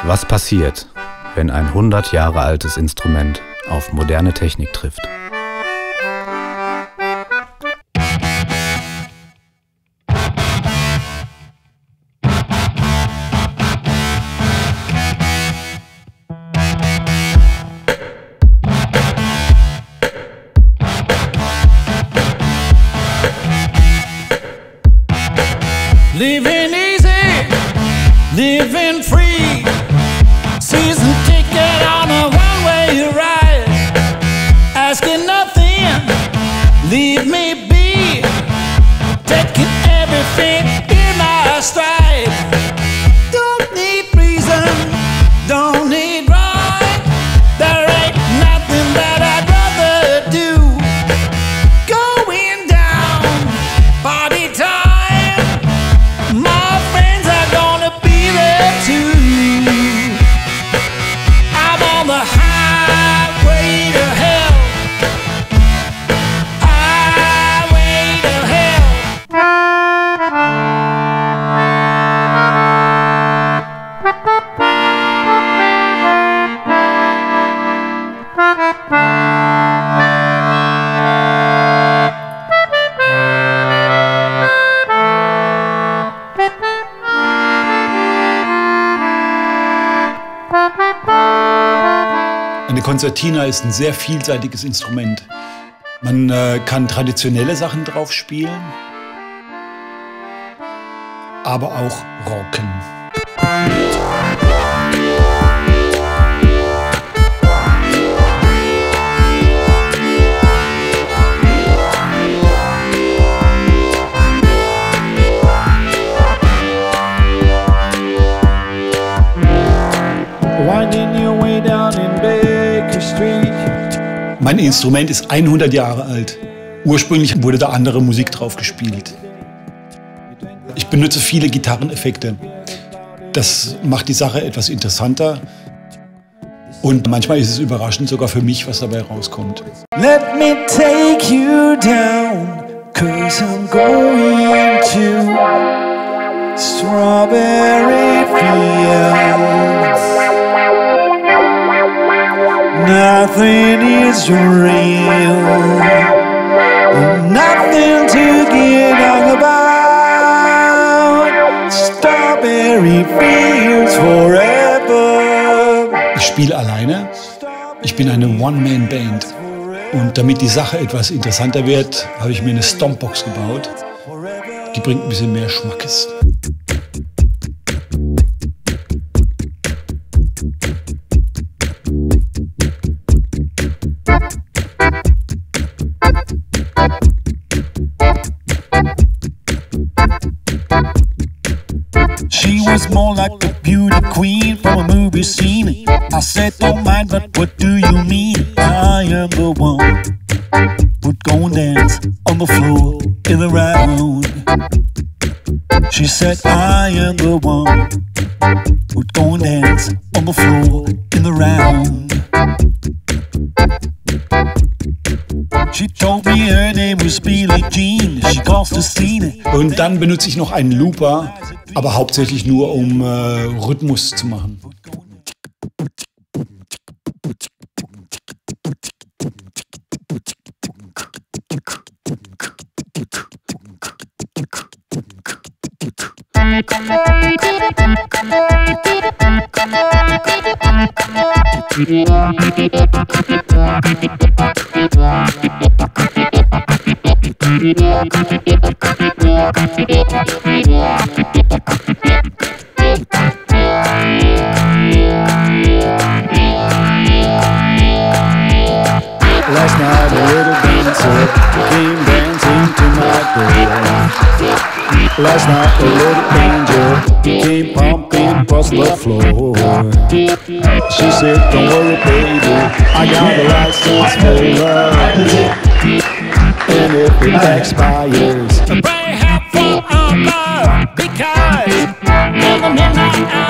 Was passiert, wenn ein 100 Jahre altes Instrument auf moderne Technik trifft? Living easy, living free. Season ticket on a one-way ride. Asking nothing, leave me be. Taking everything in my stride. Don't need reason, don't need right. There ain't nothing that I'd rather do. Going down, party time. My friends are gonna be there too. I'm on the highway to hell. Highway to hell. Eine Concertina ist ein sehr vielseitiges Instrument. Man kann traditionelle Sachen drauf spielen, aber auch rocken. Winding your way down in Baker Street. Mein Instrument ist 100 Jahre alt. Ursprünglich wurde da andere Musik drauf gespielt. Ich benutze viele Gitarreneffekte. Das macht die Sache etwas interessanter. Und manchmal ist es überraschend sogar für mich, was dabei rauskommt. Let me take you down, 'cause I'm going to strawberry fields. Nothing is real, nothing to get hung about. Strawberry fields forever. Ich spiele alleine. Ich bin eine One-Man-Band. Und damit die Sache etwas interessanter wird, habe ich mir eine Stompbox gebaut. Die bringt ein bisschen mehr Schmackes. She was more like a beauty queen from a movie scene. I said, don't mind, but what do you mean? I am the one who'd go and dance on the floor in the round. She said, I am the one who'd go and dance on the floor in the round. She told me her name was Billie Jean. She caused a scene. Und dann benutze ich noch einen Looper, aber hauptsächlich nur, um Rhythmus zu machen. Last night a little dancer came dancing to my door. Last night a little angel came pumping across the floor. She said, don't worry baby, I got a license for love. And if it expires, pray half for our love. Because in the midnight hour